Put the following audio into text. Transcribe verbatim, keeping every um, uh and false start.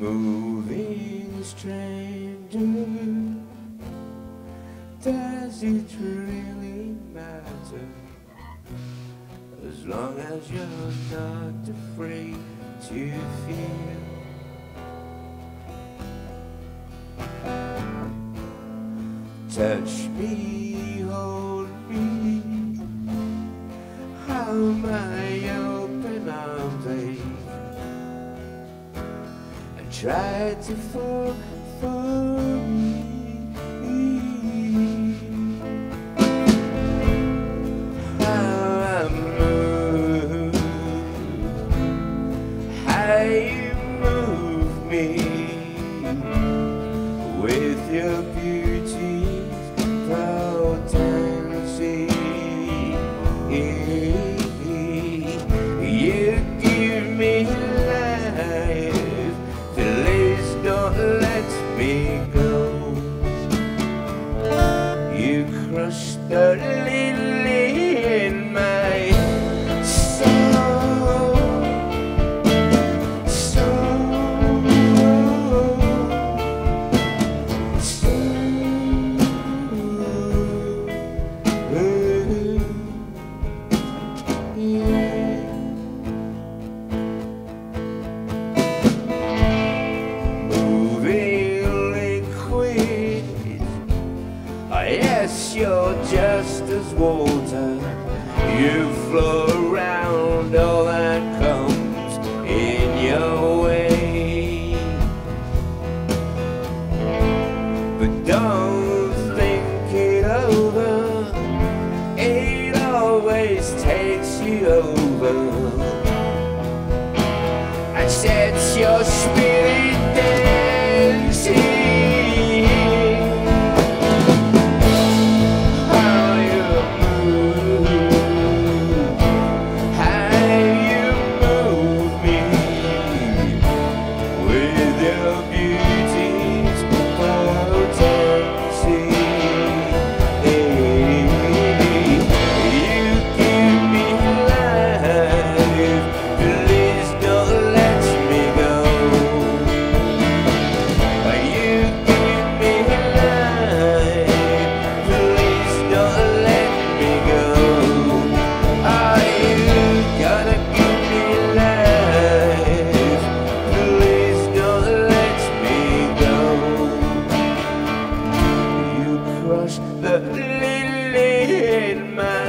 Moving stranger, does it really matter? As long as you're not afraid to feel. Touch me, hold me, how my open arms ache, and try to fall for me. How I move, how you move me with your beauty. You give me life, please don't let me go. You crush the lily in my soul, soul, soul. Yes, you're just as water. You flow around all that comes in your way. But don't think it over, it always takes you over and sets your spirit dancing. The lily in my